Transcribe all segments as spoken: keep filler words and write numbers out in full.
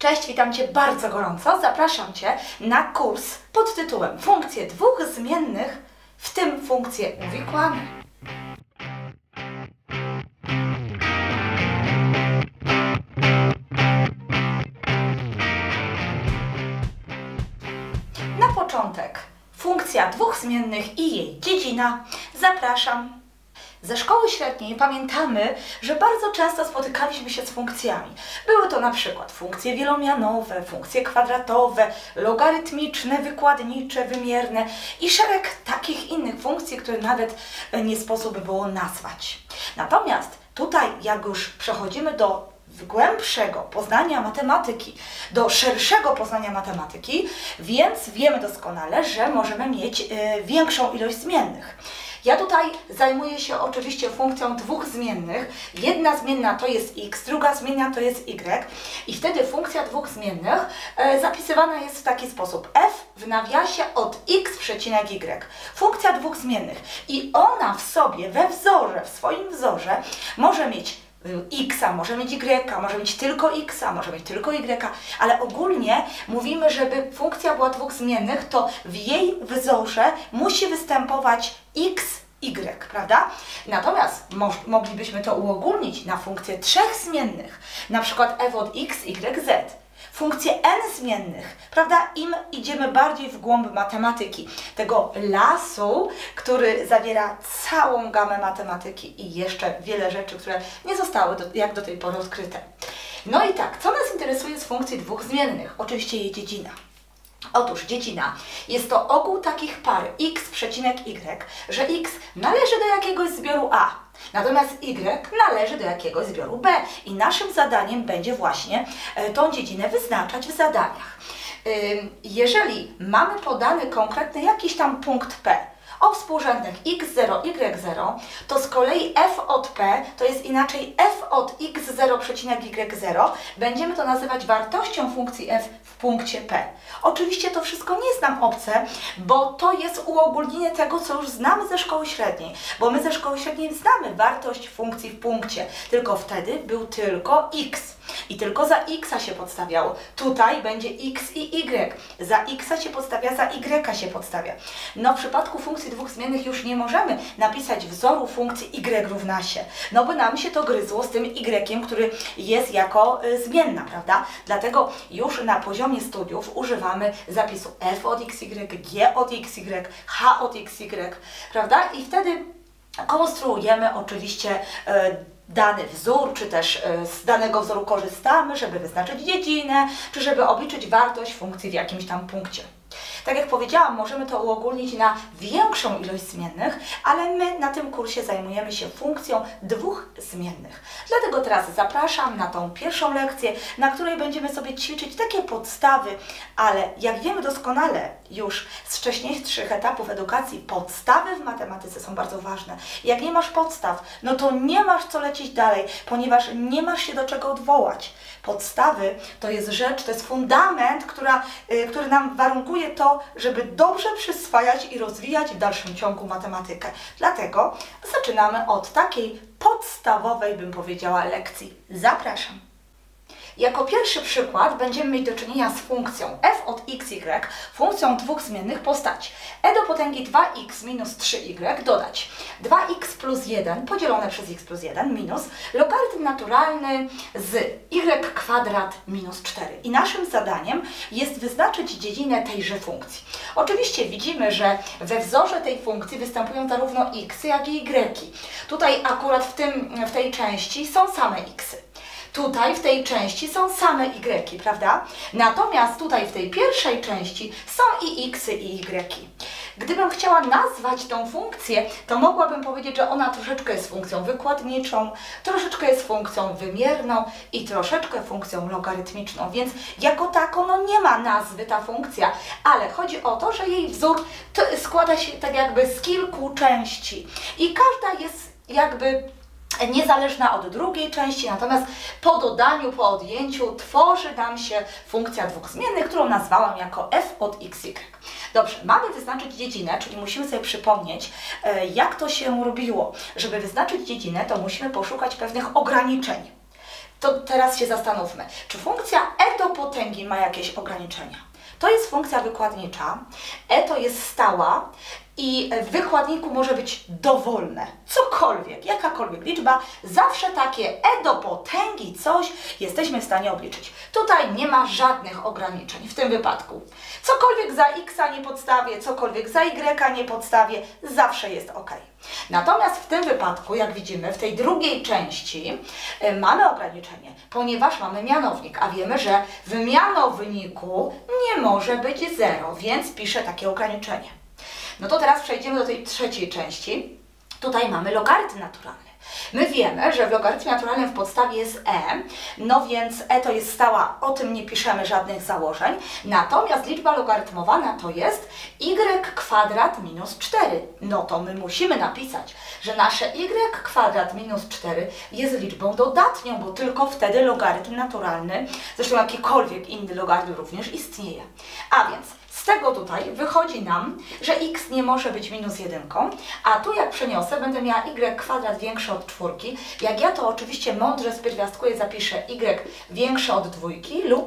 Cześć, witam Cię bardzo gorąco. Zapraszam Cię na kurs pod tytułem Funkcje dwóch zmiennych, w tym funkcje uwikłane. Na początek funkcja dwóch zmiennych i jej dziedzina. Zapraszam. Ze szkoły średniej pamiętamy, że bardzo często spotykaliśmy się z funkcjami. Były to na przykład funkcje wielomianowe, funkcje kwadratowe, logarytmiczne, wykładnicze, wymierne i szereg takich innych funkcji, które nawet nie sposób było nazwać. Natomiast tutaj, jak już przechodzimy do głębszego poznania matematyki, do szerszego poznania matematyki, więc wiemy doskonale, że możemy mieć y, większą ilość zmiennych. Ja tutaj zajmuję się oczywiście funkcją dwóch zmiennych. Jedna zmienna to jest x, druga zmienna to jest y i wtedy funkcja dwóch zmiennych e, zapisywana jest w taki sposób. F w nawiasie od x przecinek y. Funkcja dwóch zmiennych i ona w sobie, we wzorze, w swoim wzorze może mieć x, może mieć y, może mieć tylko x, może mieć tylko y, ale ogólnie mówimy, żeby funkcja była dwóch zmiennych, to w jej wzorze musi występować x, y, prawda? Natomiast mo moglibyśmy to uogólnić na funkcje trzech zmiennych, na przykład f od x, y, z. Funkcje n zmiennych, prawda? Im idziemy bardziej w głąb matematyki, tego lasu, który zawiera całą gamę matematyki i jeszcze wiele rzeczy, które nie zostały do, jak do tej pory odkryte. No i tak, co nas interesuje z funkcji dwóch zmiennych? Oczywiście jej dziedzina. Otóż dziedzina jest to ogół takich par x przecinek y, że x należy do jakiegoś zbioru A, natomiast y należy do jakiegoś zbioru B i naszym zadaniem będzie właśnie tą dziedzinę wyznaczać w zadaniach. Jeżeli mamy podany konkretny jakiś tam punkt P o współrzędnych x zero, y zero, to z kolei f od P to jest inaczej f od x zero przecinek y zero. Będziemy to nazywać wartością funkcji f w punkcie P. Oczywiście to wszystko nie jest nam obce, bo to jest uogólnienie tego, co już znamy ze szkoły średniej. Bo my ze szkoły średniej znamy wartość funkcji w punkcie, tylko wtedy był tylko x. I tylko za x się podstawiało. Tutaj będzie x i y. Za x się podstawia, za y się podstawia. No w przypadku funkcji dwóch zmiennych już nie możemy napisać wzoru funkcji y równa się. No by nam się to gryzło z tym y, który jest jako y, zmienna, prawda? Dlatego już na poziomie studiów używamy zapisu f od xy, g od xy, h od xy, prawda? I wtedy konstruujemy oczywiście y, dany wzór, czy też z danego wzoru korzystamy, żeby wyznaczyć dziedzinę, czy żeby obliczyć wartość funkcji w jakimś tam punkcie. Tak jak powiedziałam, możemy to uogólnić na większą ilość zmiennych, ale my na tym kursie zajmujemy się funkcją dwóch zmiennych. Dlatego teraz zapraszam na tą pierwszą lekcję, na której będziemy sobie ćwiczyć takie podstawy, ale jak wiemy doskonale już z wcześniejszych etapów edukacji, podstawy w matematyce są bardzo ważne. Jak nie masz podstaw, no to nie masz co lecieć dalej, ponieważ nie masz się do czego odwołać. Podstawy to jest rzecz, to jest fundament, która, yy, który nam warunkuje to, żeby dobrze przyswajać i rozwijać w dalszym ciągu matematykę. Dlatego zaczynamy od takiej podstawowej, bym powiedziała, lekcji. Zapraszam. Jako pierwszy przykład będziemy mieć do czynienia z funkcją f od xy, funkcją dwóch zmiennych postaci. E do potęgi dwa x minus trzy y dodać dwa x plus jeden podzielone przez x plus jeden minus logarytm naturalny z y kwadrat minus cztery. I naszym zadaniem jest wyznaczyć dziedzinę tejże funkcji. Oczywiście widzimy, że we wzorze tej funkcji występują zarówno x, jak i y. Tutaj akurat w, tym, w tej części są same xy. Tutaj w tej części są same y, prawda? Natomiast tutaj w tej pierwszej części są i x, i y. Gdybym chciała nazwać tą funkcję, to mogłabym powiedzieć, że ona troszeczkę jest funkcją wykładniczą, troszeczkę jest funkcją wymierną i troszeczkę funkcją logarytmiczną, więc jako taką no nie ma nazwy ta funkcja, ale chodzi o to, że jej wzór składa się tak jakby z kilku części i każda jest jakby niezależna od drugiej części, natomiast po dodaniu, po odjęciu tworzy nam się funkcja dwóch zmiennych, którą nazwałam jako f od xy. Dobrze, mamy wyznaczyć dziedzinę, czyli musimy sobie przypomnieć, jak to się robiło. Żeby wyznaczyć dziedzinę, to musimy poszukać pewnych ograniczeń. To teraz się zastanówmy, czy funkcja e do potęgi ma jakieś ograniczenia. To jest funkcja wykładnicza, e to jest stała i w wykładniku może być dowolne, cokolwiek, jakakolwiek liczba, zawsze takie e do potęgi coś jesteśmy w stanie obliczyć. Tutaj nie ma żadnych ograniczeń w tym wypadku. Cokolwiek za x nie podstawię, cokolwiek za y nie podstawię, zawsze jest ok. Natomiast w tym wypadku, jak widzimy, w tej drugiej części y, mamy ograniczenie, ponieważ mamy mianownik, a wiemy, że w mianowniku nie może być zero, więc piszę takie ograniczenie. No to teraz przejdziemy do tej trzeciej części. Tutaj mamy logarytm naturalny. My wiemy, że w logarytmie naturalnym w podstawie jest e, no więc e to jest stała, o tym nie piszemy żadnych założeń, natomiast liczba logarytmowana to jest y kwadrat minus cztery. No to my musimy napisać, że nasze y kwadrat minus cztery jest liczbą dodatnią, bo tylko wtedy logarytm naturalny, zresztą jakikolwiek inny logarytm również istnieje. A więc z tego tutaj wychodzi nam, że x nie może być minus jedynką, a tu jak przeniosę, będę miała y kwadrat większy od czwórki. Jak ja to oczywiście mądrze spierwiastkuję, zapiszę y większe od dwójki lub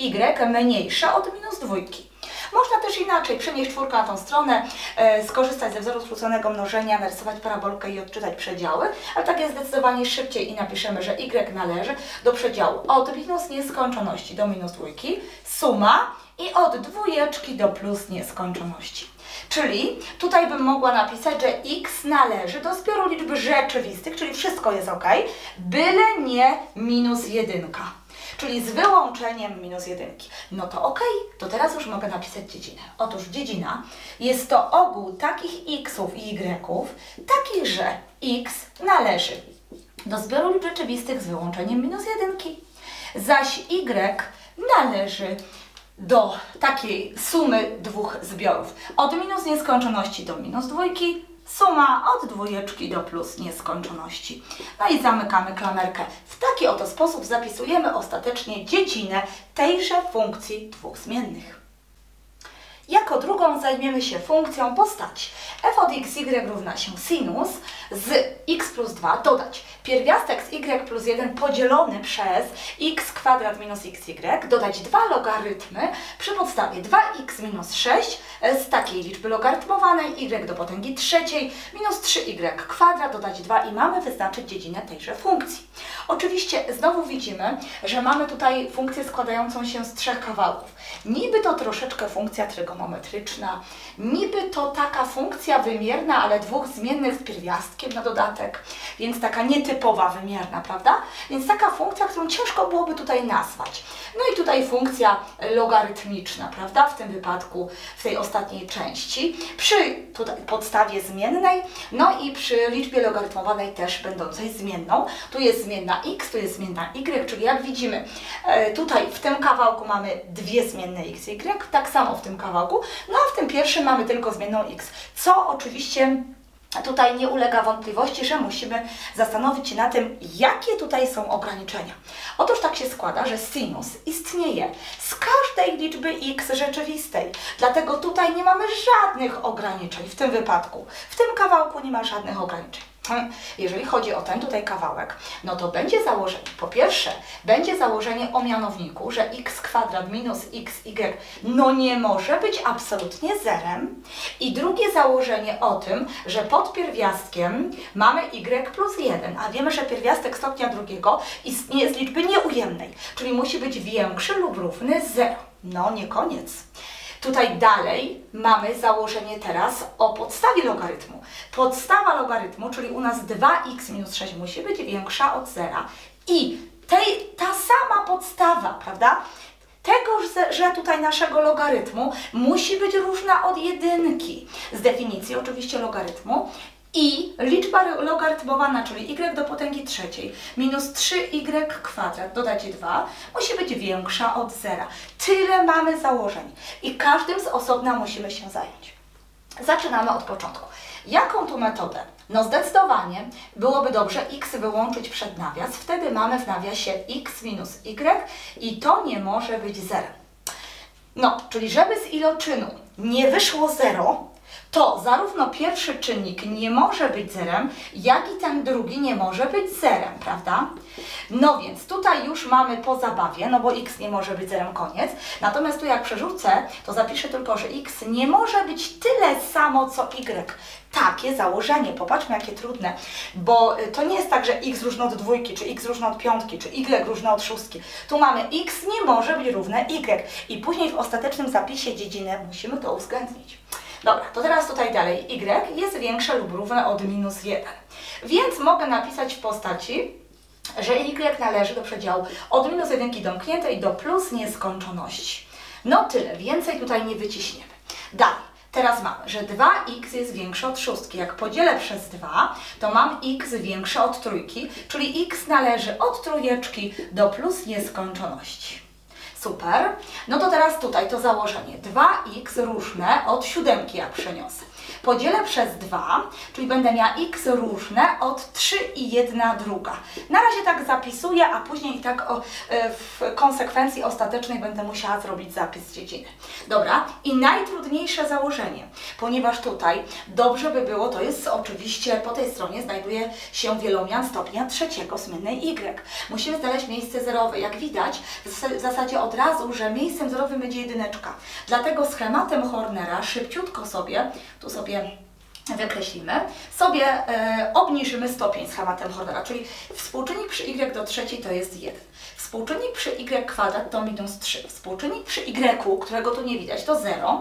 y mniejsze od minus dwójki. Można też inaczej przenieść czwórkę na tą stronę, e, skorzystać ze wzoru skróconego mnożenia, narysować parabolkę i odczytać przedziały, ale tak jest zdecydowanie szybciej i napiszemy, że y należy do przedziału od minus nieskończoności do minus dwójki, suma i od dwójeczki do plus nieskończoności. Czyli tutaj bym mogła napisać, że x należy do zbioru liczb rzeczywistych, czyli wszystko jest ok, byle nie minus jedynka. Czyli z wyłączeniem minus jedynki. No to ok, to teraz już mogę napisać dziedzinę. Otóż dziedzina jest to ogół takich xów i y'ów, taki, że x należy do zbioru liczb rzeczywistych z wyłączeniem minus jedynki, zaś y należy do takiej sumy dwóch zbiorów. Od minus nieskończoności do minus dwójki, suma od dwójeczki do plus nieskończoności. No i zamykamy klamerkę. W taki oto sposób zapisujemy ostatecznie dziedzinę tejże funkcji dwuzmiennych. Jako drugą zajmiemy się funkcją postaci. f od xy równa się sinus z x plus dwa dodać pierwiastek z y plus jeden podzielony przez x kwadrat minus xy, dodać dwa logarytmy przy podstawie dwa x minus sześć z takiej liczby logarytmowanej y do potęgi trzeciej minus trzy y kwadrat, dodać dwa i mamy wyznaczyć dziedzinę tejże funkcji. Oczywiście znowu widzimy, że mamy tutaj funkcję składającą się z trzech kawałków. Niby to troszeczkę funkcja trygonometryczna, niby to taka funkcja wymierna, ale dwóch zmiennych z pierwiastkiem na dodatek, więc taka nietypowa wymierna, prawda? Więc taka funkcja, którą ciężko byłoby tutaj nazwać. No i tutaj funkcja logarytmiczna, prawda? W tym wypadku, w tej ostatniej części, przy tutaj podstawie zmiennej, no i przy liczbie logarytmowanej też będącej zmienną. Tu jest zmienna x, tu jest zmienna y, czyli jak widzimy, tutaj w tym kawałku mamy dwie zmienne x, y, tak samo w tym kawałku, no a w tym pierwszym mamy tylko zmienną x, co oczywiście tutaj nie ulega wątpliwości, że musimy zastanowić się na tym, jakie tutaj są ograniczenia. Otóż tak się składa, że sinus istnieje z każdej liczby x rzeczywistej, dlatego tutaj nie mamy żadnych ograniczeń w tym wypadku. W tym kawałku nie ma żadnych ograniczeń. Jeżeli chodzi o ten tutaj kawałek, no to będzie założenie, po pierwsze, będzie założenie o mianowniku, że x kwadrat minus xy no nie może być absolutnie zerem. I drugie założenie o tym, że pod pierwiastkiem mamy y plus jeden, a wiemy, że pierwiastek stopnia drugiego istnieje z liczby nieujemnej, czyli musi być większy lub równy zero. No nie koniec. Tutaj dalej mamy założenie teraz o podstawie logarytmu. Podstawa logarytmu, czyli u nas dwa x minus sześć musi być większa od zera i tej, ta sama podstawa, prawda? Tego, że tutaj naszego logarytmu musi być różna od jedynki. Z definicji oczywiście logarytmu. I liczba logarytmowana, czyli y do potęgi trzeciej minus trzy y kwadrat, dodać dwa, musi być większa od zera. Tyle mamy założeń i każdym z osobna musimy się zająć. Zaczynamy od początku. Jaką tu metodę? No zdecydowanie byłoby dobrze x wyłączyć przed nawias, wtedy mamy w nawiasie x minus y i to nie może być zerem. No, czyli żeby z iloczynu nie wyszło zero, to zarówno pierwszy czynnik nie może być zerem, jak i ten drugi nie może być zerem, prawda? No więc tutaj już mamy po zabawie, no bo x nie może być zerem, koniec. Natomiast tu jak przerzucę, to zapiszę tylko, że x nie może być tyle samo co y. Takie założenie, popatrzmy jakie trudne, bo to nie jest tak, że x równo od dwójki, czy x równo od piątki, czy y równo od szóstki. Tu mamy x nie może być równe y i później w ostatecznym zapisie dziedziny musimy to uwzględnić. Dobra, to teraz tutaj dalej, y jest większe lub równe od minus jeden, więc mogę napisać w postaci, że y należy do przedziału od minus jeden domkniętej do plus nieskończoności. No tyle, więcej tutaj nie wyciśniemy. Dalej. Teraz mamy, że dwa x jest większe od szóstki. Jak podzielę przez dwa, to mam x większe od trójki, czyli x należy od trójeczki do plus nieskończoności. Super. No to teraz tutaj to założenie. dwa x różne od siódemki, jak przeniosę. Podzielę przez dwa, czyli będę miała x różne od trzy i jedna druga. Na razie tak zapisuję, a później i tak o, w konsekwencji ostatecznej będę musiała zrobić zapis dziedziny. Dobra, i najtrudniejsze założenie, ponieważ tutaj dobrze by było, to jest oczywiście po tej stronie znajduje się wielomian stopnia trzeciego zmiennej y. Musimy znaleźć miejsce zerowe. Jak widać, w zasadzie od razu, że miejscem zerowym będzie jedyneczka. Dlatego schematem Hornera szybciutko sobie, tu sobie wykreślimy, sobie e, obniżymy stopień schematem Hornera, czyli współczynnik przy y do trzeciej to jest jeden. Współczynnik przy y kwadrat to minus trzy. Współczynnik przy y, którego tu nie widać, to zero.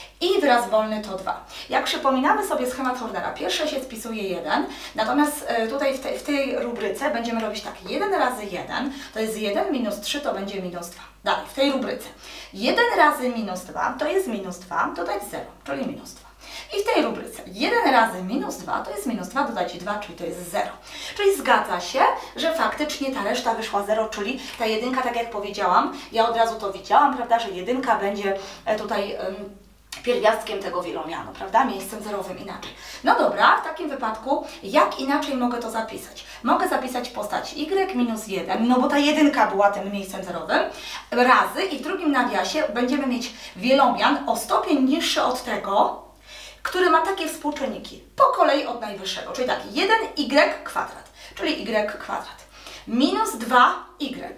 I wyraz wolny to dwa. Jak przypominamy sobie schemat Hornera, pierwsze się spisuje jeden, natomiast e, tutaj w, te, w tej rubryce będziemy robić tak, jeden razy jeden to jest jeden, minus trzy to będzie minus dwa. Dalej, w tej rubryce jeden razy minus dwa to jest minus dwa, dodać zero, czyli minus dwa. I w tej rubryce jeden razy minus dwa to jest minus dwa, dodać dwa, czyli to jest zero. Czyli zgadza się, że faktycznie ta reszta wyszła zero, czyli ta jedynka, tak jak powiedziałam, ja od razu to widziałam, prawda, że jedynka będzie tutaj um, pierwiastkiem tego wielomianu, prawda, miejscem zerowym inaczej. No dobra, w takim wypadku jak inaczej mogę to zapisać? Mogę zapisać postać y minus jeden, no bo ta jedynka była tym miejscem zerowym, razy i w drugim nawiasie będziemy mieć wielomian o stopień niższy od tego, który ma takie współczynniki, po kolei od najwyższego, czyli tak, jeden y kwadrat, czyli y kwadrat, minus dwa y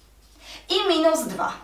i minus dwa.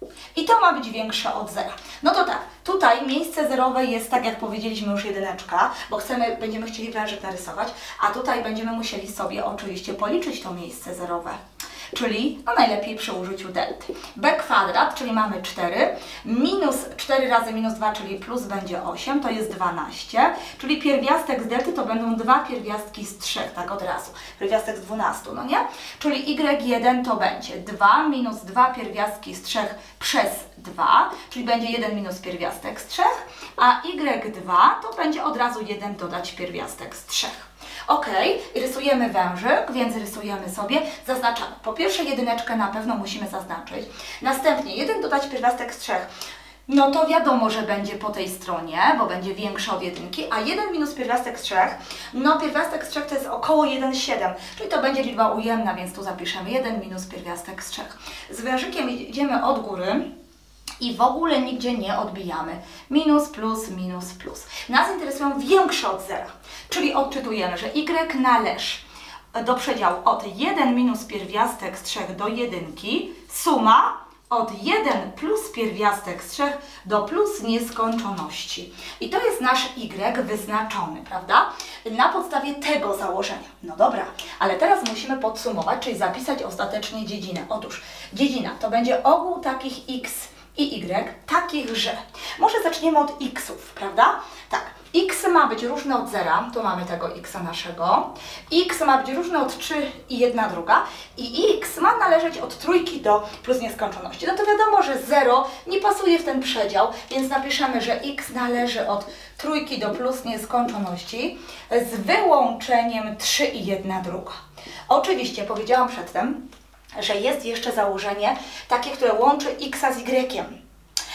I to ma być większe od zera. No to tak, tutaj miejsce zerowe jest, tak jak powiedzieliśmy, już jedyneczka, bo chcemy, będziemy chcieli wężyk narysować, a tutaj będziemy musieli sobie oczywiście policzyć to miejsce zerowe. Czyli no najlepiej przy użyciu delty. B kwadrat, czyli mamy cztery, minus cztery razy minus dwa, czyli plus będzie osiem, to jest dwanaście, czyli pierwiastek z delty to będą dwa pierwiastki z trzech, tak od razu. Pierwiastek z dwunastu, no nie? Czyli y jeden to będzie dwa minus dwa pierwiastki z trzech przez dwa, czyli będzie jeden minus pierwiastek z trzech, a y dwa to będzie od razu jeden dodać pierwiastek z trzech. Ok, rysujemy wężyk, więc rysujemy sobie, zaznaczamy. Po pierwsze jedyneczkę na pewno musimy zaznaczyć, następnie jeden dodać pierwiastek z trzech. No to wiadomo, że będzie po tej stronie, bo będzie większe od jedynki, a jeden minus pierwiastek z trzech, no pierwiastek z trzech to jest około jeden przecinek siedem, czyli to będzie liczba ujemna, więc tu zapiszemy jeden minus pierwiastek z trzech. Z wężykiem idziemy od góry i w ogóle nigdzie nie odbijamy. Minus, plus, minus, plus. Nas interesują większe od zera, czyli odczytujemy, że y należy do przedziału od jeden minus pierwiastek z trzech do jedynki, suma od jeden plus pierwiastek z trzech do plus nieskończoności. I to jest nasz y wyznaczony, prawda? Na podstawie tego założenia. No dobra, ale teraz musimy podsumować, czyli zapisać ostatecznie dziedzinę. Otóż dziedzina to będzie ogół takich x i y, takich, że... Może zaczniemy od xów, prawda? Tak. X ma być różne od zera, tu mamy tego x naszego, x ma być różne od trzy i jedna druga i x ma należeć od trójki do plus nieskończoności. No to wiadomo, że zero nie pasuje w ten przedział, więc napiszemy, że x należy od trójki do plus nieskończoności z wyłączeniem trzy i jedna druga. Oczywiście powiedziałam przedtem, że jest jeszcze założenie takie, które łączy x z y.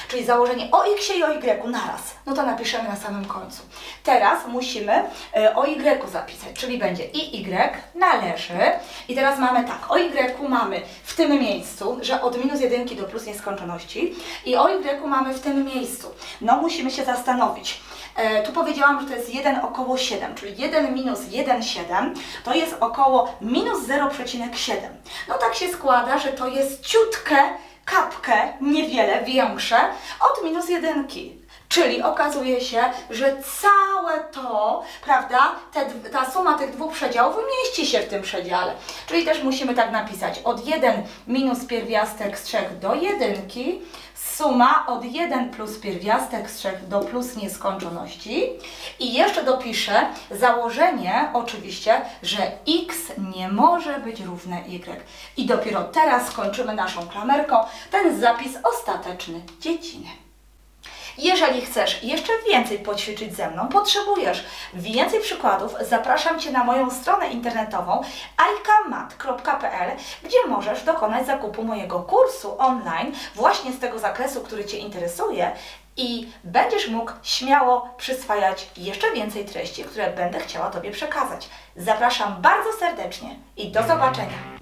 czyli założenie o x i o y naraz, no to napiszemy na samym końcu. Teraz musimy o y zapisać, czyli będzie i y należy i teraz mamy tak, o y mamy w tym miejscu, że od minus jedynki do plus nieskończoności i o y mamy w tym miejscu. No musimy się zastanowić. E, tu powiedziałam, że to jest jeden około siedem, czyli jeden minus jeden przecinek siedem to jest około minus zero przecinek siedem. No tak się składa, że to jest ciutkę, kapkę, niewiele większe od minus jedynki. Czyli okazuje się, że całe to, prawda, te, ta suma tych dwóch przedziałów mieści się w tym przedziale. Czyli też musimy tak napisać, od jeden minus pierwiastek z trzech do jedynki, suma od jeden plus pierwiastek z trzech do plus nieskończoności. I jeszcze dopiszę założenie, oczywiście, że x nie może być równe y. I dopiero teraz skończymy naszą klamerką ten zapis ostateczny dziedziny. Jeżeli chcesz jeszcze więcej poćwiczyć ze mną, potrzebujesz więcej przykładów, zapraszam Cię na moją stronę internetową ajkamat kropka p l, gdzie możesz dokonać zakupu mojego kursu online właśnie z tego zakresu, który Cię interesuje i będziesz mógł śmiało przyswajać jeszcze więcej treści, które będę chciała Tobie przekazać. Zapraszam bardzo serdecznie i do zobaczenia!